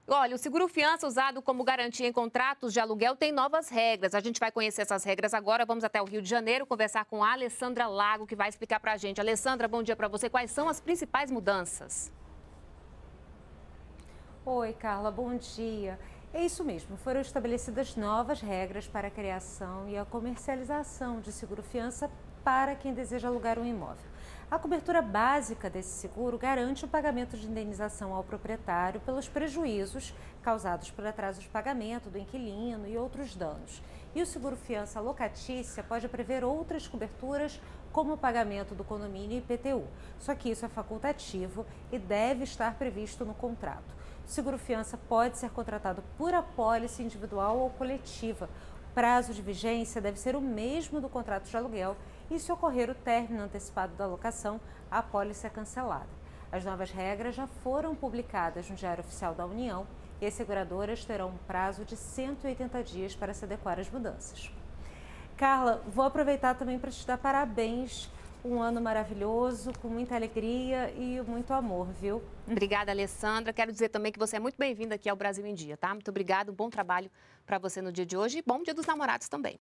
Olha, o seguro-fiança usado como garantia em contratos de aluguel tem novas regras. A gente vai conhecer essas regras agora. Vamos até o Rio de Janeiro conversar com a Alessandra Lago, que vai explicar para a gente. Alessandra, bom dia para você. Quais são as principais mudanças? Oi, Carla, bom dia. É isso mesmo, foram estabelecidas novas regras para a criação e a comercialização de seguro-fiança para quem deseja alugar um imóvel. A cobertura básica desse seguro garante o pagamento de indenização ao proprietário pelos prejuízos causados por atraso de pagamento do inquilino e outros danos. E o seguro-fiança locatícia pode prever outras coberturas, como o pagamento do condomínio e IPTU. Só que isso é facultativo e deve estar previsto no contrato. O seguro-fiança pode ser contratado por apólice individual ou coletiva. O prazo de vigência deve ser o mesmo do contrato de aluguel e, se ocorrer o término antecipado da locação, a apólice é cancelada. As novas regras já foram publicadas no Diário Oficial da União e as seguradoras terão um prazo de 180 dias para se adequar às mudanças. Carla, vou aproveitar também para te dar parabéns. Um ano maravilhoso, com muita alegria e muito amor, viu? Obrigada, Alessandra. Quero dizer também que você é muito bem-vinda aqui ao Brasil em Dia, tá? Muito obrigada, um bom trabalho para você no dia de hoje e bom Dia dos Namorados também.